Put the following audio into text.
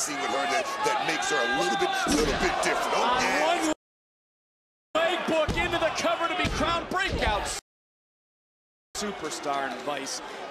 see with her that makes her a little bit different. Oh, yeah. One leg book into the cover to be crowned breakout superstar and Vice.